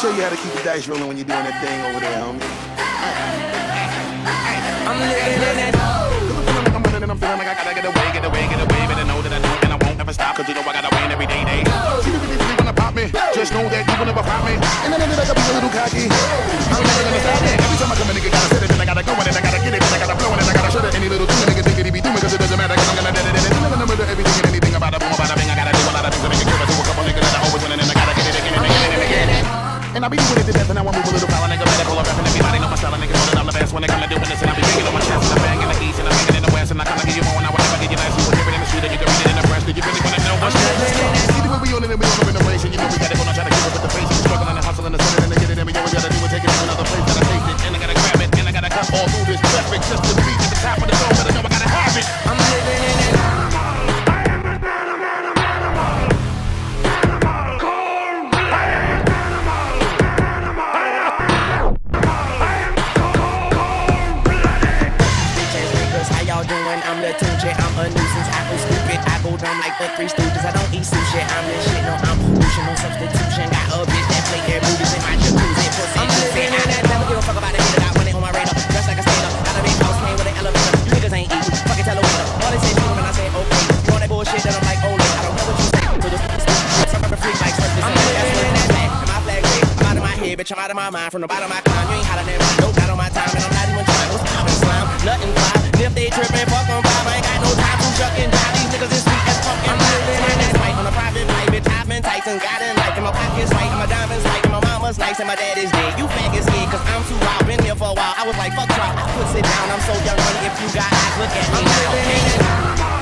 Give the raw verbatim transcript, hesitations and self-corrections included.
show you how to keep the dice rolling when you're doing that thing over there, homie. I'm living in it. I'm running and I'm feeling like I gotta get away, get away, get away, but I know that I don't and I won't ever stop, cause you know I gotta win every day, day. See the people really wanna pop me, just know that you will never find me. And then I know that I be a little cocky. I'm never gonna stop it. Every time I come a nigga gotta set it, and I gotta go in it, I gotta get it, and I gotta blow in it, I gotta shut it. Any little thing a nigga think that he be doing, cause it doesn't matter, cause I'm gonna do it, and I'm gonna murder everything and anything about a boom, about a bang. I gotta do a lot of things to make it clear to a couple niggas that I always win, and I gotta get it again and again and again. And I be doing it to death, and now I move a little foul, and I go medical, I'm rapping, everybody know my style, and niggas know that I'm the best when they come to doing this, and I be banging on my chest, and I'm banging the east, and I'm banging in the west, and I kinda give you more, and I will never give you less. You will hear it in the street, and you can read it in the press. Do you really wanna know what's next? See the way we on it, and we on up in the race, and you know we gotta go and try to keep up with the face, and we struggling and hustling and sitting and get it, and we always gotta do it, take it to another place, gotta taste it, and I gotta grab it, and I gotta cut all through this traffic just to reach at the top of the zone, but I know I gotta have it. I'm living in it. I'm the Tunche, I'm a nuisance, I go stupid, I go dumb like the Three Stooges. I don't eat sushi, I'm this shit, no, I'm pollution, no substitution. Got a bitch that play air booties in my jacuzzi, pussy. I'm living in that, never give a fuck about the hit that I want it on my radar. Dressed like a skater, got a big house, came with an elevator. You niggas ain't eat, fucking tell a waiter. All they say true when I say okay. You on that bullshit that I'm like, oh, I don't know what you say. So just stupid, some of the freak like circus. I'm living in that bag, and my flag red. I'm out of my head, bitch, I'm out of my mind. From the bottom of my climb, you ain't hotter than mine. Nope, not on my time, and I'm not even trying. No stop and slime, nothing fly. If they trippin', fuck on five, I ain't got no time to chuck and drive. These niggas is sweet as pumpkin. I'm living in that fight on a private flight, bitch. I've been Tyson, got in life, and my pockets right, and my diamonds right, and my mama's nice, and my dad is dead. You faggots scared, cause I'm too wild, been here for a while. I was like, fuck y'all, I put sit down, I'm so young, money if you got eyes, look at me now.